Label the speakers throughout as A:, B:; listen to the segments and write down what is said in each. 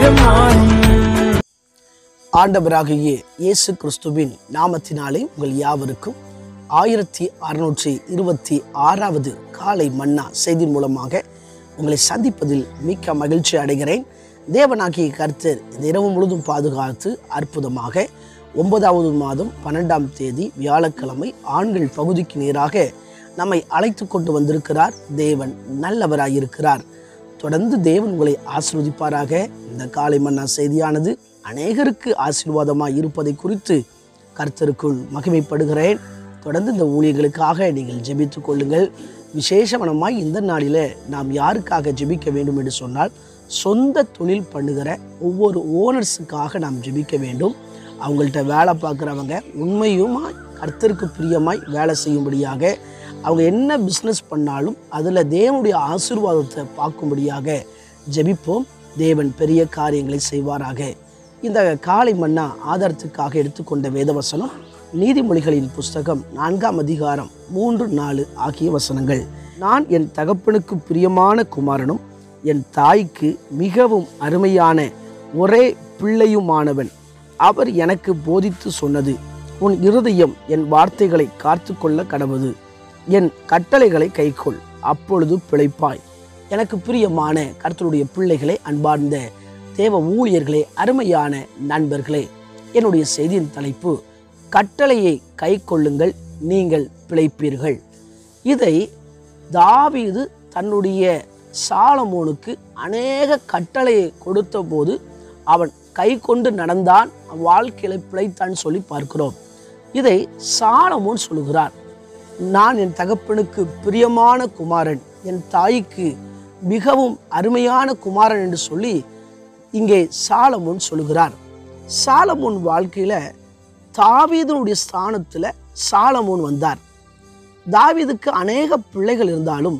A: ஆண்டவராகிய இயேசு கிறிஸ்துவின் நாமத்தினாலே உங்கள் யாவருக்கும் 1626வது காலை மன்னா செய்தி மூலமாக உங்களை சந்திப்பதில் மிக்க மகிழ்ச்சி அடைகிறேன். தேவனாகிய கர்த்தர் இந்த இரவு முழுதும் பாதுகாத்து அற்புதமாக 9வது மாதம் 12ஆம் தேதி வியாழக்கிழமை ஆண்கள் பகுதிக்கு நேராக நம்மை அழைத்து கொண்டு வந்திருக்கிறார். தேவன் நல்லவராயிருக்கிறார். தொடர்ந்து தேவன் உங்களை ஆசீர்வதிப்பாராக. இந்த காலை மன்னா செய்தியானது அநேகருக்கு ஆசீர்வாதமாக இருப்பதை குறித்து கர்த்தருக்குள் மகிமைப்படுகிறேன். தொடர்ந்து இந்த ஊழியர்களுக்காக நீங்கள் ஜெபித்துக் கொள்ளுங்கள். விசேஷமாய் இந்த நாளில் நாம் யாருக்காக ஜெபிக்க வேண்டும் என்று சொன்னால், சொந்த தொழில் பண்ணுகிற ஒவ்வொரு ஓனர்ஸுக்காக நாம் ஜெபிக்க வேண்டும். அவங்கள்ட்ட வேலை பார்க்குறவங்க உண்மையுமாய் கர்த்தருக்கு பிரியமாய் வேலை செய்யும்படியாக, அவங்க என்ன பிஸ்னஸ் பண்ணாலும் அதில் தேவனுடைய ஆசீர்வாதத்தை பார்க்கும்படியாக ஜெபிப்போம். தேவன் பெரிய காரியங்களை செய்வாராக. இந்த காலை மன்னா ஆதாரத்துக்காக எடுத்துக்கொண்ட வேதவசனம் நீதிமொழிகளின் புஸ்தகம் 4ஆம் அதிகாரம் 3-4 ஆகிய வசனங்கள். நான் என் தகப்பனுக்கு பிரியமான குமாரனும் என் தாய்க்கு மிகவும் அருமையான ஒரே பிள்ளையுமானவன். அவர் எனக்கு போதித்து சொன்னது, உன் இருதயம் என் வார்த்தைகளை காத்து கொள்ள கடவுது, என் கட்டளைகளை கைக்கொள், அப்பொழுது பிழைப்பாய். எனக்கு பிரியமான கர்த்தருடைய பிள்ளைகளே, அன்பார்ந்த தேவ ஊழியர்களே, அருமையான நண்பர்களே, என்னுடைய செய்தியின் தலைப்பு கட்டளையை கை கொள்ளுங்கள், நீங்கள் பிழைப்பீர்கள். இதை தாவீது தன்னுடைய சாலமோனுக்கு அநேக கட்டளையை கொடுத்த போது அவன் கை கொண்டு நடந்தான், வாழ்க்கையில் பிழைத்தான் சொல்லி பார்க்கிறோம். இதை சாலமோன் சொல்லுகிறார். நான் என் தகப்பனுக்கு பிரியமான குமாரன், என் தாய்க்கு மிகவும் அருமையான குமாரன் என்று சொல்லி இங்கே சாலமோன் சொல்லுகிறார். சாலமோன் வாழ்க்கையில தாவீதுனுடைய ஸ்தானத்துல சாலமோன் வந்தார். தாவீதுக்கு அநேக பிள்ளைகள் இருந்தாலும்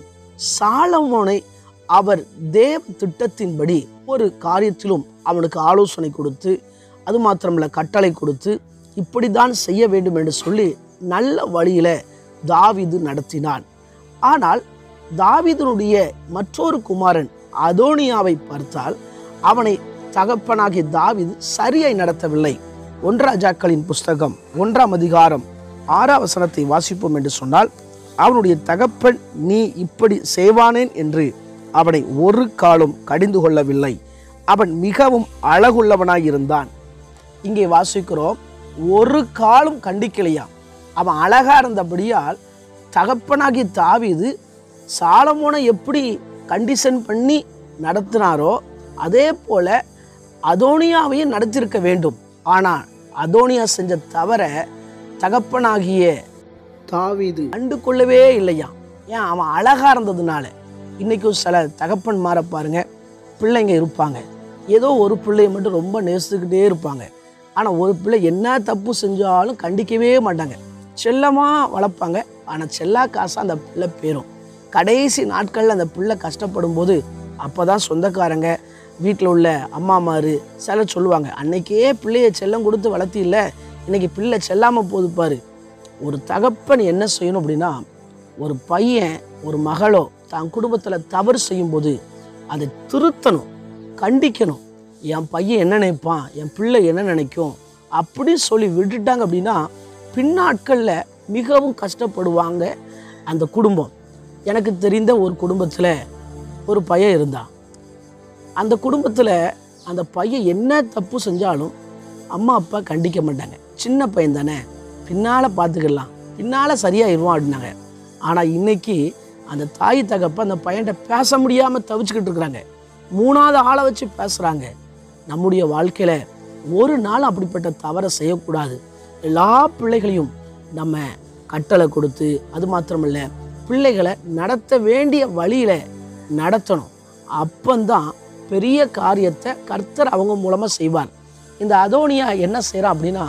A: சாலமோனை அவர் தேவ திட்டத்தின்படி ஒரு காரியத்திலும் அவனுக்கு ஆலோசனை கொடுத்து, அது மாத்திரமல்ல கட்டளை கொடுத்து, இப்படித்தான் செய்ய வேண்டும் என்று சொல்லி நல்ல வழியில தாவீது நடத்தினான். ஆனால் தாவீதுனுடைய மற்றொரு குமாரன் அதோனியாவை பார்த்தால் அவனை தகப்பனாகிய தாவீது சரியாய் நடத்தவில்லை. 1 ராஜாக்களின் புஸ்தகம் 1ஆம் அதிகாரம் 6ஆம் வசனத்தை வாசிப்போம் என்று சொன்னால், அவனுடைய தகப்பன் நீ இப்படி செய்வானேன் என்று அவனை ஒரு காலம் கடிந்து கொள்ளவில்லை, அவன் மிகவும் அழகுள்ளவனாய் இருந்தான். இங்கே வாசிக்கிறோம், ஒரு காலம் கண்டிக்கலையா. அவன் அழகா இருந்தபடியால் தகப்பனாகிய தாவீது சாலமோனை எப்படி கண்டிஷன் பண்ணி நடத்தினாரோ அதே போல அதோனியாவையும் நடத்திருக்க வேண்டும். ஆனால் அதோனியா செஞ்ச தவற தகப்பனாகிய தாவீது கண்டு கொள்ளவே இல்லையா. ஏன்? அவன் அழகா இருந்ததுனால. இன்னைக்கும் சில தகப்பன் மாற பாருங்க, பிள்ளைங்க இருப்பாங்க, ஏதோ ஒரு பிள்ளைய மட்டும் ரொம்ப நேசிக்கிட்டே இருப்பாங்க. ஆனால் ஒரு பிள்ளை என்ன தப்பு செஞ்சாலும் கண்டிக்கவே மாட்டாங்க, செல்லமாக வளர்ப்பாங்க. ஆனால் செல்லா காசாக அந்த பிள்ளை பேரும். கடைசி நாட்களில் அந்த பிள்ளை கஷ்டப்படும் போது அப்போ தான் சொந்தக்காரங்க, வீட்டில் உள்ள அம்மாமாரு சில சொல்லுவாங்க, அன்னைக்கே பிள்ளையை செல்லம் கொடுத்து வளர்த்தி இல்லை, இன்னைக்கு பிள்ளை செல்லாமல் போது பாரு. ஒரு தகப்பன் என்ன செய்யணும் அப்படின்னா, ஒரு பையன் ஒரு மகளோ தான் குடும்பத்தில் தவறு செய்யும்போது அதை திருத்தணும், கண்டிக்கணும். என் பையன் என்ன நினைப்பான், என் பிள்ளை என்ன நினைக்கும் அப்படி சொல்லி விட்டுட்டாங்க அப்படின்னா பின்னாட்களில் மிகவும் கஷ்டப்படுவாங்க அந்த குடும்பம். எனக்கு தெரிந்த ஒரு குடும்பத்தில் ஒரு பையன் இருந்தான். அந்த குடும்பத்தில் அந்த பையன் என்ன தப்பு செஞ்சாலும் அம்மா அப்பா கண்டிக்க மாட்டாங்க. சின்ன பையன் தானே, பின்னால் பார்த்துக்கலாம், பின்னால் சரியாயிருவான் அப்படின்னாங்க. ஆனால் இன்னைக்கு அந்த தாய் தகப்ப அந்த பையன்கிட்ட பேச முடியாமல் தவிச்சுக்கிட்டு இருக்கிறாங்க, 3வது ஆளை வச்சு பேசுகிறாங்க. நம்முடைய வாழ்க்கையில் ஒரு நாள் அப்படிப்பட்ட தவறை செய்யக்கூடாது. எல்லா பிள்ளைகளையும் நம்ம கட்டளை கொடுத்து, அது மாத்திரமில்ல பிள்ளைகளை நடத்த வேண்டிய வழியில் நடத்தணும். அப்பந்தான் பெரிய காரியத்தை கர்த்தர் அவங்க மூலமாக செய்வார். இந்த அதோனியா என்ன செய்கிறான் அப்படின்னா,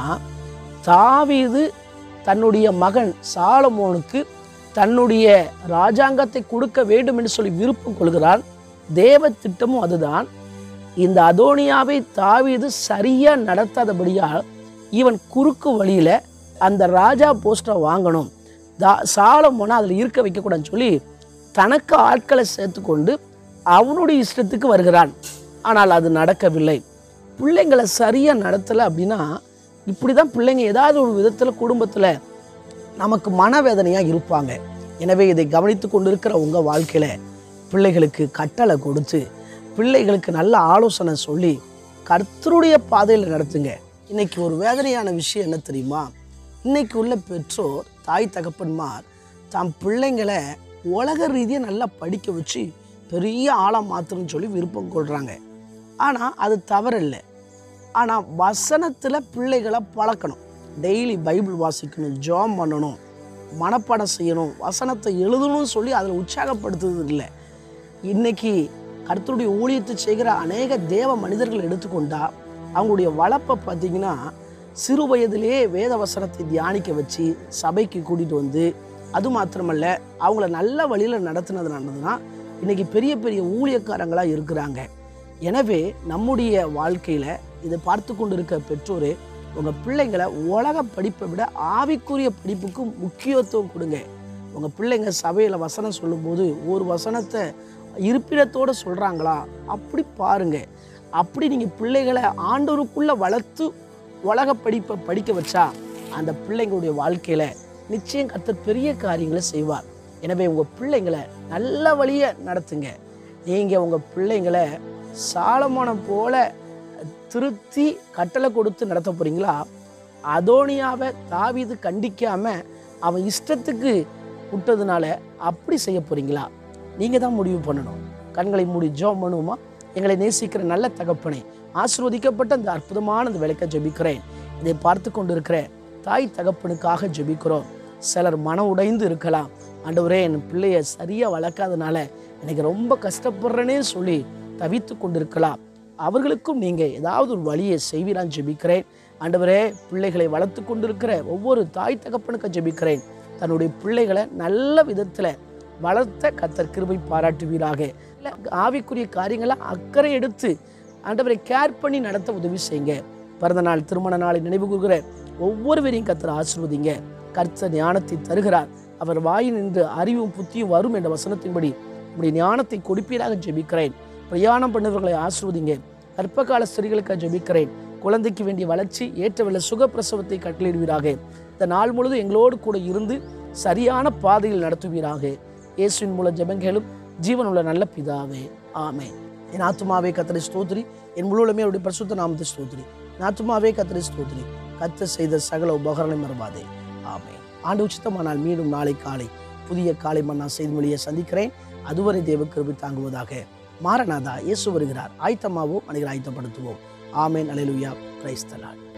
A: தாவீது தன்னுடைய மகன் சாலமோனுக்கு தன்னுடைய ராஜாங்கத்தை கொடுக்க வேண்டும் என்று சொல்லி விருப்பம் கொள்கிறான். தேவ திட்டமும் அதுதான். இந்த அதோனியாவை தாவீது சரியாக நடத்தாதபடியால் இவன் குறுக்கு வழியில் அந்த ராஜா போஸ்டரை வாங்கணும், சாலமோனை அதில் இருக்க வைக்கக்கூடாதுன்னு சொல்லி தனக்கு ஆட்களை சேர்த்து கொண்டு அவனுடைய இஷ்டத்துக்கு வருகிறான். ஆனால் அது நடக்கவில்லை. பிள்ளைங்களை சரியாக நடத்தலை அப்படின்னா இப்படி தான் பிள்ளைங்க ஏதாவது ஒரு விதத்தில் குடும்பத்தில் நமக்கு மனவேதனையாக இருப்பாங்க. எனவே இதை கவனித்து கொண்டு இருக்கிற உங்கள் வாழ்க்கையில் பிள்ளைகளுக்கு கட்டளை கொடுத்து பிள்ளைகளுக்கு நல்ல ஆலோசனை சொல்லி கர்த்தருடைய பாதையில் நடத்துங்க. இன்றைக்கி ஒரு வேதனையான விஷயம் என்ன தெரியுமா? இன்றைக்கி உள்ள பெற்றோர் தாய் தகப்பன்மார் தாம் பிள்ளைங்களை உலக ரீதியாக நல்லா படிக்க வச்சு பெரிய ஆளாக மாற்றணும்னு சொல்லி விருப்பம் கொள்கிறாங்க. ஆனால் அது தவறில்லை. ஆனால் வசனத்தில் பிள்ளைகளை பழக்கணும். டெய்லி பைபிள் வாசிக்கணும், ஜெபம் பண்ணணும், மனப்பாடம் செய்யணும், வசனத்தை எழுதணும்னு சொல்லி அதில் உற்சாகப்படுத்துறது இல்லை. இன்றைக்கி கர்த்தருடைய ஊழியத்தை செய்கிற அநேக தேவ மனிதர்கள் எடுத்துக்கொண்டா அவங்களுடைய வளர்ப்பை பார்த்திங்கன்னா சிறு வயதிலே வேத வசனத்தை தியானிக்க வச்சு சபைக்கு கூட்டிகிட்டு வந்து, அது மாத்திரமல்ல அவங்கள நல்ல வழியில் நடத்துனதுனால இன்றைக்கி பெரிய பெரிய ஊழியக்காரங்களாக இருக்கிறாங்க. எனவே நம்முடைய வாழ்க்கையில் இதை பார்த்து கொண்டு இருக்க பெற்றோரே, உங்கள் பிள்ளைங்களை உலக படிப்பை விட ஆவிக்குரிய படிப்புக்கு முக்கியத்துவம் கொடுங்க. உங்கள் பிள்ளைங்க சபையில் வசனம் சொல்லும்போது ஒரு வசனத்தை இருப்பிடத்தோடு சொல்கிறாங்களா அப்படி பாருங்கள். அப்படி நீங்கள் பிள்ளைகளை ஆண்டவருக்குள்ளே வளர்த்து உலக படிப்பை படிக்க வச்சா அந்த பிள்ளைங்களுடைய வாழ்க்கையில் நிச்சயம் கர்த்தர் பெரிய காரியங்களை செய்வார். எனவே உங்கள் பிள்ளைங்களை நல்ல வழியை நடத்துங்க. நீங்கள் உங்கள் பிள்ளைங்களை சாலமோனம் போல திருத்தி கட்டளை கொடுத்து நடத்த போகிறீங்களா? அதோனியாவை தாவீது கண்டிக்காமல் அவன் இஷ்டத்துக்கு விட்டதுனால அப்படி செய்ய போகிறீங்களா? நீங்கள் தான் முடிவு பண்ணணும். கண்களை மூடி ஜெபம் பண்ணுவோமா? எங்களை நேசிக்கிற நல்ல தகப்பனே, ஆசீர்வதிக்கப்பட்ட இந்த அற்புதமான இந்த வேலைக்கு ஜெபிக்கிறேன். இதை பார்த்து கொண்டு இருக்கிற தாய் தகப்பனுக்காக ஜெபிக்கிறோம். சிலர் மனம் உடைந்து இருக்கலாம். ஆண்டவரே, என் பிள்ளைய சரியாக வளர்க்காதனால எனக்கு ரொம்ப கஷ்டப்படுறேனே சொல்லி தவித்து கொண்டிருக்கலாம். அவர்களுக்கும் நீங்கள் ஏதாவது ஒரு வழியை செய்வீரான்னு ஜெபிக்கிறேன். ஆண்டவரே, பிள்ளைகளை வளர்த்து கொண்டிருக்கிற ஒவ்வொரு தாய் தகப்பனுக்கு ஜெபிக்கிறேன். தன்னுடைய பிள்ளைகளை நல்ல விதத்தில் வளர்த்த கர்த்தர் கிருபை பாராட்டுவீராக. ஆவிக்குரிய காரியங்களை அக்கறை எடுத்து ஆண்டவரை கேர் பண்ணி நடத்த உதவி செய்யுங்க. பிறந்த நாள், திருமண நாளை நினைவு கூறுகிற ஒவ்வொருவரையும் கர்த்தர் ஆசீர்வதிங்க. கர்த்தர் ஞானத்தை தருகிறார். அவர் வாயில் நின்று அறிவும் புத்தியும் வரும் என்ற வசனத்தின்படி உங்களுடைய ஞானத்தை கொடுப்பீராக ஜெபிக்கிறேன். பிரயாணம் பண்ணவர்களை ஆசீர்வதிங்க. கர்ப்பகால ஸ்திரீகளுக்காக ஜெபிக்கிறேன். குழந்தைக்கு வேண்டிய வளர்ச்சி ஏற்றவல்ல சுகப்பிரசவத்தை கட்டளையிடுவீராக. இந்த நாள் முழுவதும் எங்களோடு கூட இருந்து சரியான பாதையில் நடத்துவீராக. இயேசுவின் மூலம் ஜெபங்களும் ஜீவனுள்ள நல்ல பிதாவே, ஆமென். என் ஆத்துமாவே கர்த்தரை ஸ்தோத்திரி, என் முழுவதுமே அவருடைய பரிசுத்த நாமத்தை ஸ்தோத்திரி. என் ஆத்துமாவே கர்த்தரை ஸ்தோத்திரி, கர்த்தர் செய்த சகல உபகாரங்களை மறவாதே, ஆமென். ஆண்டு உச்சிதமானால் மீண்டும் நாளை காலை புதிய காலை மன்னா செய்திமொழியை சந்திக்கிறேன். அதுவரை தேவ கிருபை தாங்குவதாக. மாரநாதா, இயேசு வருகிறார். ஆயத்தமாவோம், அனைவரை ஆயத்தப்படுத்துவோம். ஆமென். அல்லேலூயா. Praise the Lord.